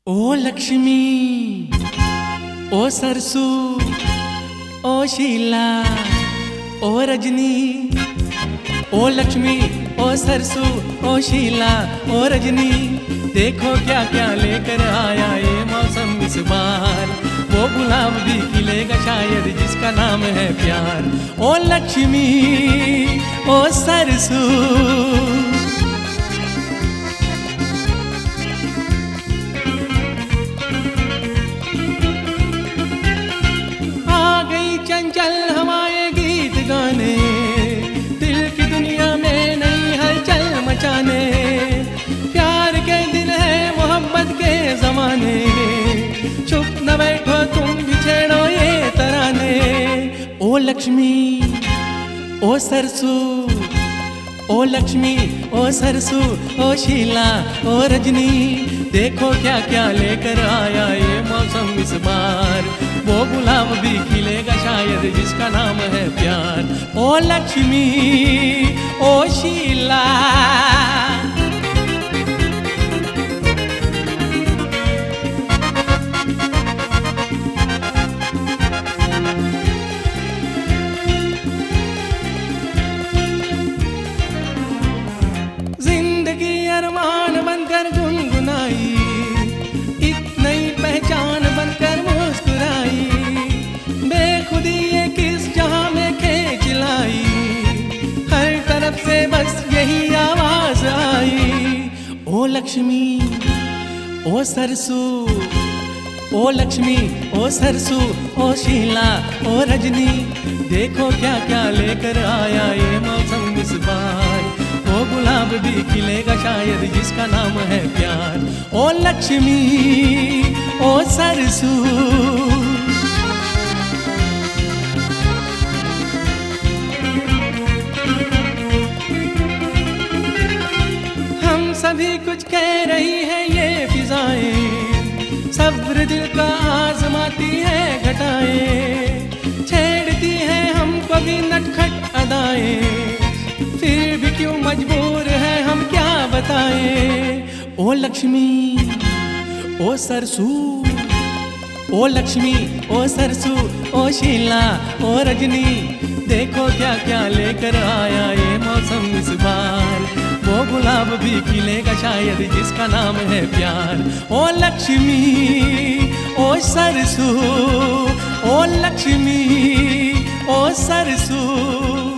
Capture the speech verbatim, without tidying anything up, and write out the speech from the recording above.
ओ लक्ष्मी, ओ सरसू, ओ शीला, ओ रजनी। ओ लक्ष्मी, ओ सरसू, ओ शीला, ओ रजनी। देखो क्या क्या लेकर आया ये मौसम इस बार। वो गुलाब भी खिलेगा शायद जिसका नाम है प्यार। ओ लक्ष्मी, ओ सरसू। चंचल हवाएं गीत गाने, दिल की दुनिया में नई हलचल मचाने। प्यार के दिन है मोहब्बत के जमाने, चुप न बैठो तुम भी छेड़ो ये तराने। ओ लक्ष्मी, ओ सरसू, ओ लक्ष्मी, ओ सरसू, ओ शीला, ओ रजनी। देखो क्या क्या लेकर आया ये मौसम इस बार। वो गुलाब भी खिलेगा शायद जिसका नाम है प्यार। ओ लक्ष्मी, ओ शीला। जिंदगी अरमान बनकर गुनगुनाई, एक नई पहचान बनकर मुस्कुराई। बेखुदी ये किस जहां में खींच लाई, हर तरफ से बस यही आवाज आई। ओ लक्ष्मी, ओ सरसू, ओ लक्ष्मी, ओ सरसू, ओ शीला, ओ रजनी। देखो क्या क्या लेकर आया ये मौसम इस बार। वो गुलाब भी खिलेगा शायद जिसका नाम है प्यार। ओ लक्ष्मी, ओ सरसू। हम सभी कुछ कह रही है ये फिजाएं, सब्र दिल का आजमाती है घटाएं। छेड़ती है हमको भी नटखट अदाएं, फिर भी क्यों मजबूर है हम क्या बताएं। ओ लक्ष्मी, ओ सरसू, ओ लक्ष्मी, ओ सरसू, ओ शीला, ओ रजनी। देखो क्या क्या लेकर आया ये मौसम इस बार। वो गुलाब भी खिलेगा शायद जिसका नाम है प्यार। ओ लक्ष्मी, ओ सरसू, ओ लक्ष्मी, ओ सरसू।